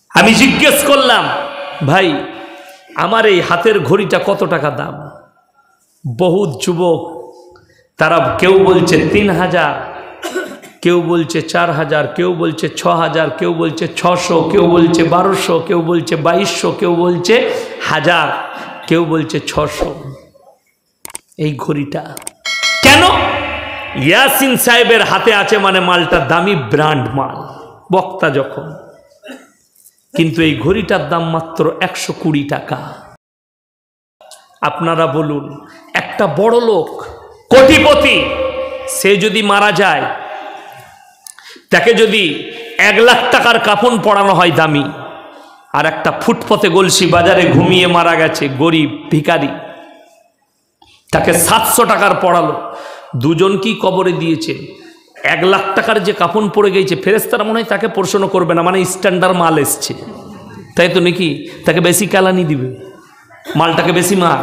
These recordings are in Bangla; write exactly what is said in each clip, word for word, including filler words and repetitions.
আমি জিজ্ঞেস করলাম, ভাই আমার এই হাতের ঘড়িটা কত টাকা দাম? বহুত যুবক তারা কেউ বলছে তিন হাজার, কেউ বলছে চার হাজার, কেউ বলছে ছ হাজার, কেউ বলছে ছশো, কেউ বলছে বারোশো, কেউ বলছে বাইশশো, কেউ বলছে হাজার, কেউ বলছে ছশো। এই ঘড়িটা কেন? ইয়াসিন সাহেবের হাতে আছে মানে মালটা দামি ব্র্যান্ড মাল, বক্তা যখন। কিন্তু এই ঘড়িটার দাম মাত্র একশো কুড়ি টাকা। আপনারা বলুন, একটা বড় লোক কোটিপতি সে যদি মারা যায়, তাকে যদি এক লাখ টাকার কাফন পরানো হয় দামি, আর একটা ফুটপথে গলসি বাজারে ঘুমিয়ে মারা গেছে গরিব ভিখারি, তাকে সাতশো টাকার পড়ালো, দুজন কি কবরে দিয়েছে। এক লাখ টাকার যে কাফন পড়ে গেছে, ফেরেশতারা মনে হয় তাকে প্রশ্ন করবে না, মানে স্ট্যান্ডার্ড মাল এসছে, তাই তো নাকি? তাকে বেশি কালানি দিবে, মালটাকে বেশি মার,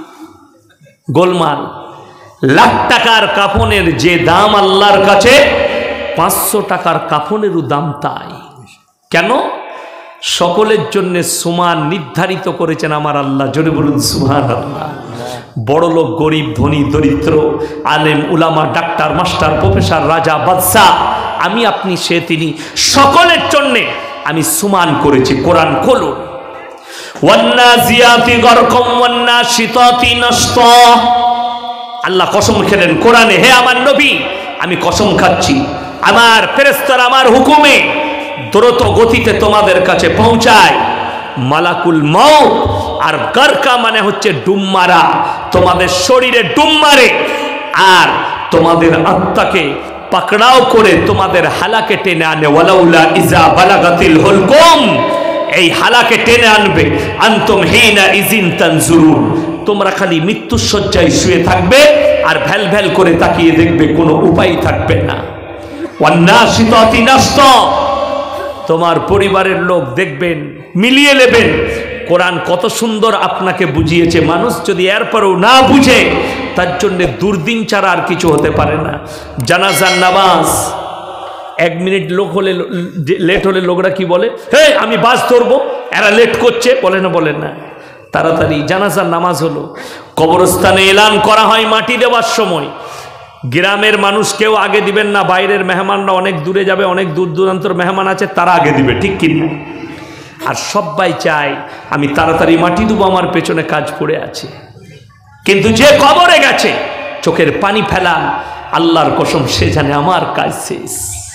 গোলমাল। লাখ টাকার কাফনের যে দাম আল্লাহর কাছে, পাঁচশো টাকার কাফনেরও দাম তাই। কেন? সকলের জন্য সমান নির্ধারিত করেছেন আমার আল্লাহ। জোরে বলুন সুবহানাল্লাহ। বড় লোক, গরিব, ধনী, দরিদ্র, আলেম, উলামা, ডাক্তার, মাস্টার, প্রফেসর, রাজা, বাদশা, আমি আপনি সে তিনি, সকলের জন্য আমি সমান করেছি। কোরআন খুলুন। ওয়ান্নাজিয়াতি গরকম ওয়ান্নাশিতাতি নাশতা। আল্লাহ কসম খেলেন কোরআনে, হে আমার নবী আমি কসম খাচ্ছি, আমার ফেরেশতারা আমার হুকুমে দ্রুত গতিতে তোমাদের কাছে পৌঁছায়। মালাকুল মউত আর গরকা মানে হচ্ছে ডুম মারা, তোমাদের শরীরে ডুম মারে আর তোমাদের আত্মাকে পাকড়াও করে তোমাদের হালাকে টেনে আনে। ওয়ালাউলা ইজা বালাগাতিল হুলকুম, এই হালাকে টেনে আনবে। আনতুম হিনা ইজিন তানজুরুন, তোমরা খালি মৃত্যুর শয্যায় শুয়ে থাকবে আর ভ্যাল ভ্যাল করে তাকিয়ে দেখবে, কোনো উপায় থাকবে না। ওয়ান্নাশিতাতি নাশতা, তোমার পরিবারের লোক দেখবেন মিলিয়ে নেবেন। কোরআন কত সুন্দর আপনাকে বুঝিয়েছে। মানুষ যদি এরপরেও না বুঝে, তার জন্য দুর্দিন ছাড়া আর কিছু হতে পারে না। জানাজার নামাজ এক মিনিট লোক হলে লেট হলে লোকরা কি বলে, হে আমি বাস ধরবো, এরা লেট করছে, বলে না? বলে না। তাড়াতাড়ি জানাজার নামাজ হলো, কবরস্থানে এলান করা হয় মাটি দেওয়ার সময়, গ্রামের মানুষ কেউ আগে দিবেন না, বাইরের মেহমানরা অনেক দূরে যাবে, অনেক দূর দূরান্তর মেহমান আছে, তারা আগে দিবে, ঠিক কিনা? আর সবাই চায় আমি তাড়াতাড়ি মাটি দেবো, আমার পেছনে কাজ পড়ে আছে। কিন্তু যে কবরে গেছে চোখের পানি ফেলান, আল্লাহর কসম সে জানে আমার কাজ শেষ,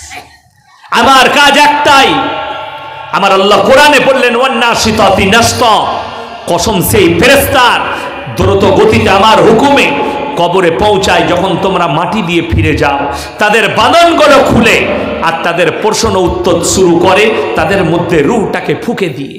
আমার কাজ একটাই। আমার আল্লাহ কোরআনে বললেন ওয়ান্নাশিতাতি নাশতা, কসম সেই ফেরেশতার দ্রুত গতিতে আমার হুকুমে কবরে পৌঁছায়। যখন তোমরা মাটি দিয়ে ফিরে যাও, তাদের বাঁধনগুলো খুলে আর তাদের প্রশ্ন উত্তর শুরু করে, তাদের মধ্যে রূহটাকে ফুঁকে দিয়ে।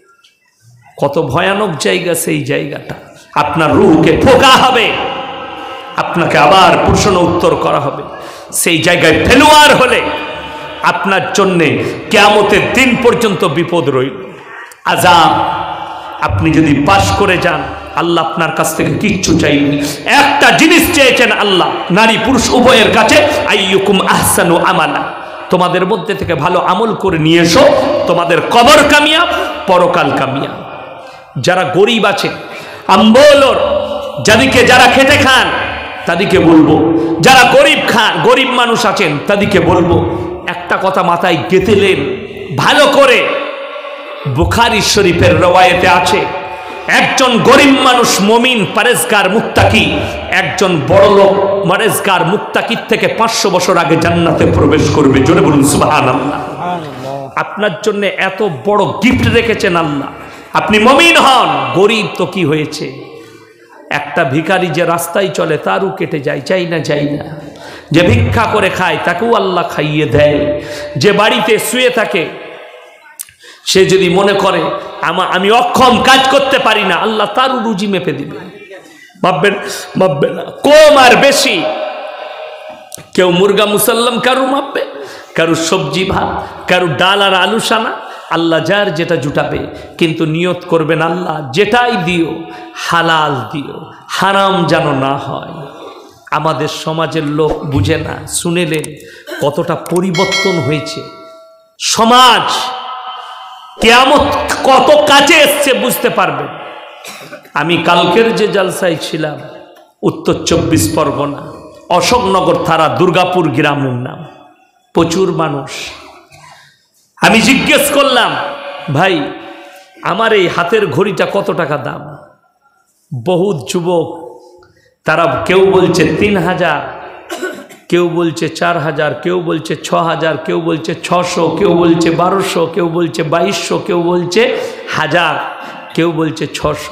কত ভয়ানক জায়গা সেই জায়গাটা। আপনার রূহকে ফোঁকা হবে, আপনাকে আবার প্রশ্ন উত্তর করা হবে। সেই জায়গায় ফেলুয়ার হলে আপনার জন্যে কিয়ামতের দিন পর্যন্ত বিপদ রইল, আযাব। আপনি যদি পাশ করে যান, আল্লাহ আপনার কাছ থেকে কিচ্ছু চাইনি, একটা জিনিস চেয়েছেন আল্লাহ, নারী পুরুষ উভয়ের কাছে, আইয়ুকুম আহসানু আমালা, তোমাদের মধ্যে থেকে ভালো আমল করে নিয়ে এসো, তোমাদের কবর কামিয়াব, পরকাল কামিয়াব। যারা গরিব আছে আম্বলর, যাদেরকে যারা খেটে খান তাদেরকে বলবো, যারা গরিব খান গরিব মানুষ আছেন তাদেরকে বলবো, একটা কথা মাথায় গেঁথেলেন ভালো করে। বুখারী শরীফের রওয়ায়েতে আছে, একজন গরিব মানুষ মুমিন পরেজগার মুত্তাকি, একজন বড় লোক পরেজগার মুত্তাকির থেকে পাঁচশো বছর আগে জান্নাতে প্রবেশ করবে। জোরে বলুন সুবহানাল্লাহ। আপনার জন্য এত বড় গিফট রেখেছেন আল্লাহ, আপনি মুমিন হন। গরিব তো কি হয়েছে, একটা ভিখারি যে রাস্তায় চলে তারও কেটে যায়, চাই না চাই না। যে ভিক্ষা করে খায় তাকেও আল্লাহ খাইয়ে দেয়। যে বাড়িতে শুয়ে থাকে, সে যদি মনে করে আমা আমি অক্ষম, কাজ করতে পারি না, আল্লাহ তারও রুজি মেপে দিবে। ভাববেন ভাববে না কম আর বেশি। কেউ মুরগা মুসাল্লাম কারু মাপবে, কারু সবজি ভাত, কারু ডাল আর আলু সানা, আল্লাহ যার যেটা জুটাবে। কিন্তু নিয়ত করবেন আল্লাহ যেটাই দিও হালাল দিও, হারাম যেন না হয়। আমাদের সমাজের লোক বুঝে না। শুনেলেন কতটা পরিবর্তন হয়েছে সমাজ। কিয়ামত কত কাছে এসছে বুঝতে পারবেন। আমি কালকের যে জালসায় ছিলাম উত্তর চব্বিশ পরগনা অশোকনগর থানা দুর্গাপুর গ্রামের নাম, প্রচুর মানুষ। আমি জিজ্ঞেস করলাম, ভাই আমার এই হাতের ঘড়িটা কত টাকা দাম? বহুত যুবক তারা কেউ বলছে তিন হাজার, কেউ বলছে চার হাজার, কেউ বলছে ছ হাজার, কেউ বলছে ছশো, কেউ বলছে বারোশো, কেউ বলছে বাইশশো, কেউ বলছে হাজার, কেউ বলছে ছশো।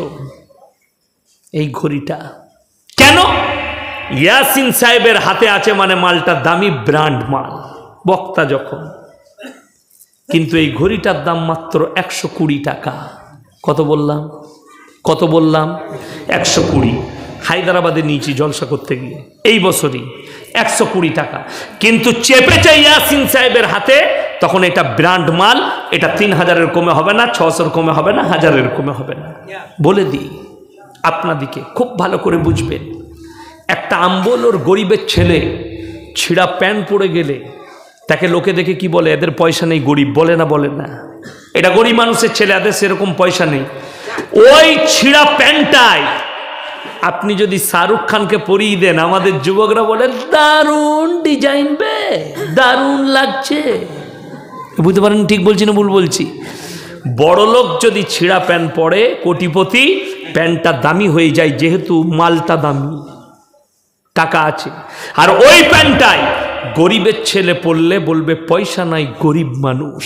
এই ঘড়িটা কেন? ইয়াসিন সাহেবের হাতে আছে মানে মালটা দামি ব্র্যান্ড মাল, বক্তা যখন। কিন্তু এই ঘড়িটার দাম মাত্র একশো কুড়ি টাকা। কত বললাম? কত বললাম? একশো কুড়ি। হায়দ্রাবাদে নিয়েছি জলসা করতে গিয়ে এই বছরই, একশো কুড়ি টাকা। কিন্তু চেপেছে ইয়াসিন সাহেবের হাতে, তখন এটা ব্র্যান্ড মাল, এটা তিন হাজারের কমে হবে না, ছশোর কমে হবে না, হাজারের কমে হবে না। বলে দিই আপনাদিকে, খুব ভালো করে বুঝবেন। একটা আম্বল ওর গরিবের ছেলে ছিঁড়া প্যান্ট পরে গেলে তাকে লোকে দেখে কি বলে? এদের পয়সা নেই, গরিব। বলে না? বলে না? এটা গরিব মানুষের ছেলে, এদের সেরকম পয়সা নেই। ওই ছিঁড়া প্যান্টটাই আপনি যদি শাহরুখ খানকে পরিয়ে দেন, আমাদের যুবকরা বলে দারুণ ডিজাইন বে, দারুণ লাগছে। বুঝতে পারেন ঠিক বলছি না ভুল বলছি? বড় লোক যদি ছিঁড়া প্যান্ট পরে, কোটিপতি, প্যান্টটা দামি হয়ে যায় যেহেতু মালটা দামি, টাকা আছে। আর ওই প্যান্টটাই গরিবের ছেলে পরলে বলবে পয়সা নাই, গরিব মানুষ।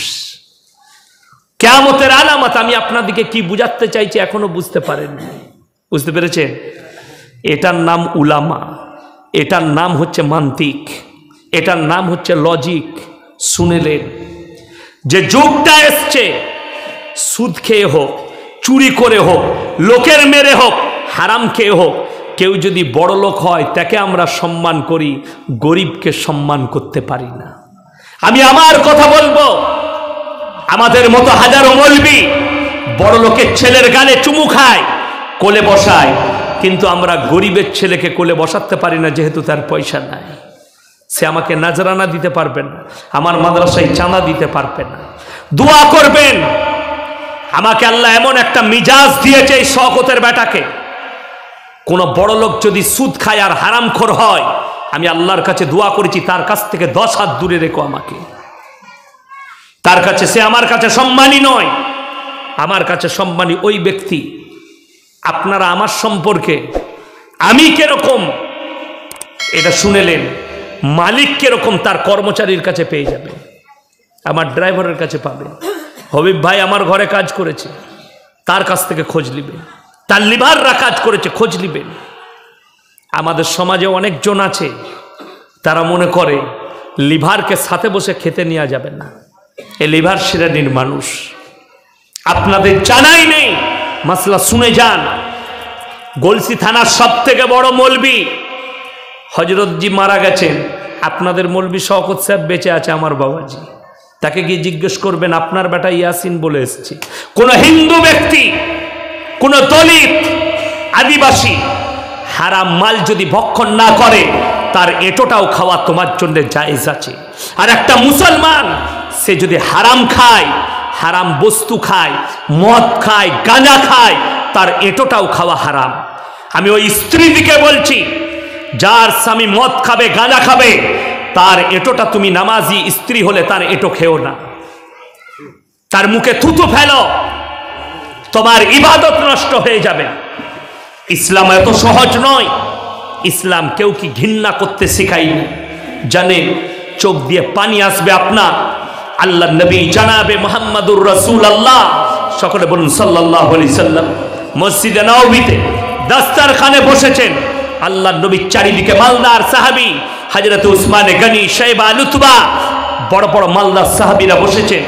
কিয়ামতের আলামত আমি আপনাদেরকে কি বুঝাতে চাইছি এখনো বুঝতে পারেন? বুঝতে পেরেছেন? এটার নাম উলামা, এটার নাম হচ্ছে মান্তিক, এটার নাম হচ্ছে লজিক। শুনেলেন? যে যুগটা এসছে, সুদ খেয়ে হোক, চুরি করে হোক, লোকের মেরে হোক, হারাম খেয়ে হোক, কেউ যদি বড় লোক হয় তাকে আমরা সম্মান করি, গরিবকে সম্মান করতে পারি না। আমি আমার কথা বলবো, আমাদের মতো হাজারো মৌলবি বড় লোকের ছেলের গালে চুমু খায়, কোলে বসায়, কিন্তু আমরা গরিবের ছেলেকে কোলে বসাতে পারি না যেহেতু তার পয়সা নাই। সে আমাকে নাজরানা দিতে পারবে না, আমার মাদ্রাসায় চাঁদা দিতে পারবে না। দোয়া করবেন, আমাকে আল্লাহ এমন একটা মিজাজ দিয়েছে এই শওকতের বেটাকে, কোন বড় লোক যদি সুদ খায় আর হারামখোর হয়, আমি আল্লাহর কাছে দোয়া করেছি তার কাছ থেকে দশ হাত দূরে রেখো আমাকে। তার কাছে, সে আমার কাছে সম্মানী নয়, আমার কাছে সম্মানী ওই ব্যক্তি। আপনারা আমার সম্পর্কে আমি কিরকম এটা শুনেলেন, মালিক কিরকম তার কর্মচারীর কাছে পেয়ে যাবে, আমার ড্রাইভারের কাছে পাবে। হবিব ভাই আমার ঘরে কাজ করেছে, তার কাছ থেকে খোঁজ নেবেন। তার লিভাররা কাজ করেছে, খোঁজ নেবেন। আমাদের সমাজে অনেকজন আছে তারা মনে করে লিভারকে সাথে বসে খেতে নেওয়া যাবে না, এই লিভার শ্রেণীর মানুষ। আপনাদের জানাই নেই, মাসলা শুনে যান। গলসি থানার সব থেকে বড় মৌলবি হজরতজি মারা গেছেন, আপনাদের মৌলবি শওকত সাহেব বেঁচে আছে, আমার বাবাজি। তাকে গিয়ে জিজ্ঞেস করবেন, আপনার বেটা ইয়াসিন বলে এসছে। কোন হিন্দু ব্যক্তি, কোন দলিত, আদিবাসী হারাম মাল যদি ভক্ষণ না করে, তার এটোটাও খাওয়া তোমার জন্য জায়েজ আছে। আর একটা মুসলমান সে যদি হারাম খায়, হারাম বস্তু খায়, মদ খায়, গাঁজা খায়, তার এটোটাও খাওয়া হারাম। আমি ওই স্ত্রীদিকে বলছি, যার স্বামী মদ খাবে, গাঁজা খাবে, তার এটোটা তুমি নামাজি স্ত্রী হলে তার এটো খেও না, তার মুখে থুতু ফেলো, তোমার ইবাদত নষ্ট হয়ে যাবে। ইসলাম এত সহজ নয়। ইসলাম কেউ কি ঘৃণা করতে শেখায়নি, জানে চোখ দিয়ে পানি আসবে আপনার। আল্লাহ নবী জানাবে মুহাম্মাদুর রাসূলুল্লাহ, সকলে বলুন সাল্লাল্লাহু আলাইহি সাল্লাম, মসজিদে নববীতে দাস্তারখানে বসেছেন। আল্লাহ নবীর চারিদিকে মালদার সাহাবী হযরত উসমানে গনি, শাইবা, লুতবা, বড় বড় মালদার সাহাবীরা বসেছেন।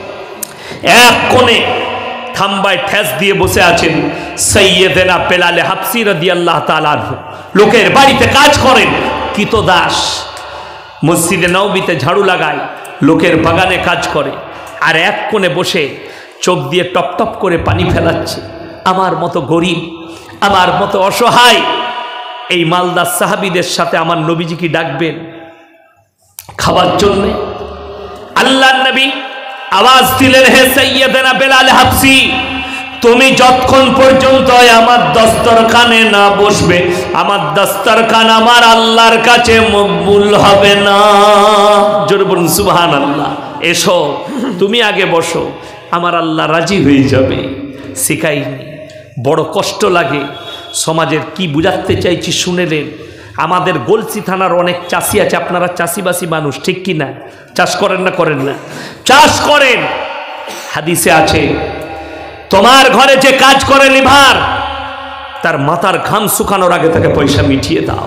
এক কোণে থাম্বায় ঠেস দিয়ে বসে আছেন সাইয়েদেনা বেলাল হাবশী রাদিয়াল্লাহু তাআলা আনহু। লোকের বাড়িতে কাজ করেন, কৃতদাস, মসজিদে নববীতে ঝাড়ু লাগায়, লোকের বাগানে কাজ করে, আর এক কোণে বসে চোখ দিয়ে টপ টপ করে পানি ফেলাচ্ছে। আমার মতো গরিব, আমার মতো অসহায় এই মালদার সাহাবীদের সাথে আমার নবীজি কি ডাকবেন খাবার জন্যে? আল্লাহর নবী আওয়াজ দিলেন, হে সাইয়্যিদানা বেলাল হাবসি, তুমি যতক্ষণ পর্যন্ত আমার দস্তরখানে না বসবে, আমার দস্তরখান আমার আল্লাহর কাছে মকবুল হবে না। জোরে বলুন সুবহানাল্লাহ। এসো তুমি আগে বসো, আমার আল্লাহ রাজি হয়ে যাবে। শিখাইনি, বড় কষ্ট লাগে। সমাজের কি বুঝাতে চাইছি শুনেলেন। আমাদের গলসি থানার অনেক চাষি আছে, আপনারা চাষিবাসী মানুষ, ঠিক কি না? চাষ করেন না? করেন না? চাষ করেন। হাদিসে আছে, তোমার ঘরে যে কাজ করে লিভার, তার মাথার ঘাম শুকানোর আগে তাকে পয়সা মিটিয়ে দাও,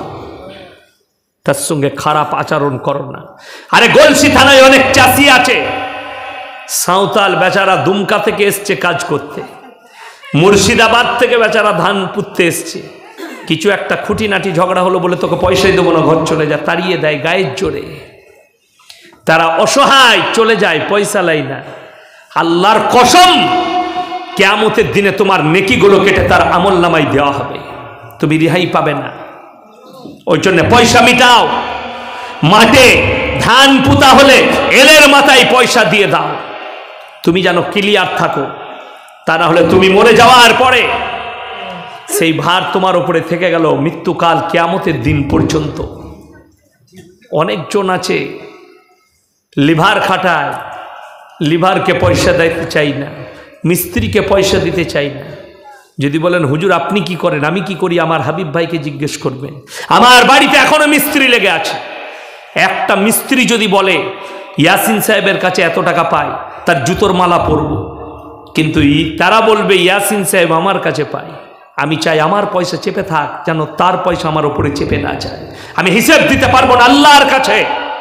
তার সঙ্গে খারাপ আচরণ করো না। আরে গলসি থানায় অনেক চাষি আছে, সাঁওতাল বেচারা দুমকা থেকে এসছে কাজ করতে, মুর্শিদাবাদ থেকে বেচারা ধান পুঁততে এসছে, কিছু একটা খুঁটিনাটি ঝগড়া হলো বলে তোকে পয়সাই দেবো না, ঘর চলে যা, তাড়িয়ে দেয় গায়ের জোরে। তারা অসহায় চলে যায়, পয়সা লাই না। আল্লাহর কসম, কিয়ামতের দিনে তোমার নেকিগুলো কেটে তার আমল নামায় দেওয়া হবে, তুমি রেহাই পাবে না। ওই জন্য পয়সা মিটাও। মাঠে ধান পুতা হলে এলের মাথায় পয়সা দিয়ে দাও, তুমি যেন ক্লিয়ার থাকো। তা না হলে তুমি মরে যাওয়ার পরে সেই ভার তোমার উপরে থেকে গেল মৃত্যুকাল, কিয়ামতের দিন পর্যন্ত। অনেকজন আছে লিভার খাটায়, লিভারকে পয়সা দিতে চাই না, মিস্ত্রিকে পয়সা দিতে চাই না। যদি বলেন হুজুর আপনি কি করেন, আমি কি করি, আমার হাবিব ভাইকে জিজ্ঞেস করবেন। আমার বাড়িতে এখনো মিস্ত্রি লেগে আছে। একটা মিস্ত্রি যদি বলে ইয়াসিন সাহেবের কাছে এত টাকা পায়, তার জুতোর মালা পরব, কিন্তু তারা বলবে ইয়াসিন সাহেব আমার কাছে পায়। আমি চাই আমার পয়সা চেপে থাক, যেন তার পয়সা আমার উপরে চেপে না যায়। আমি হিসেব দিতে পারবো না আল্লাহর কাছে,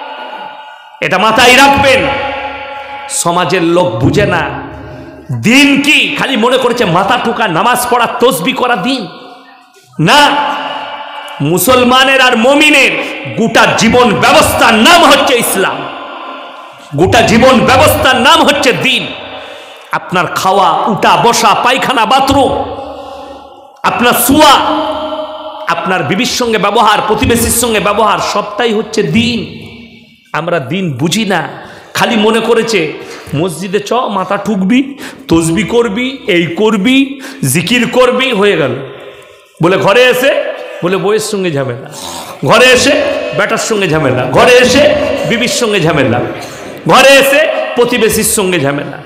এটা মাথায় রাখবেন। সমাজের লোক বুঝে না দিন কি, খালি মনে করেছে মাথা টুকা নামাজ পড়া তসবি করা দিন না। মুসলমানের আর মুমিনের গোটা জীবন ব্যবস্থার নাম হচ্ছে ইসলাম, গোটা জীবন ব্যবস্থার নাম হচ্ছে দিন। আপনার খাওয়া, উঠা, বসা, পায়খানা, বাথরুম, আপনার শোয়া, আপনার বিবির সঙ্গে ব্যবহার, প্রতিবেশীর সঙ্গে ব্যবহার, সবটাই হচ্ছে দিন। আমরা দিন বুঝি না, খালি মনে করেছে মসজিদে চ, মাথা ঠুকবি, তসবি করবি, এই করবি, জিকির করবি, হয়ে গেল। বলে ঘরে এসে বলে বউয়ের সঙ্গে ঝামেলা, ঘরে এসে বেটার সঙ্গে ঝামেলা, ঘরে এসে বিবির সঙ্গে ঝামেলা, ঘরে এসে প্রতিবেশীর সঙ্গে ঝামেলা।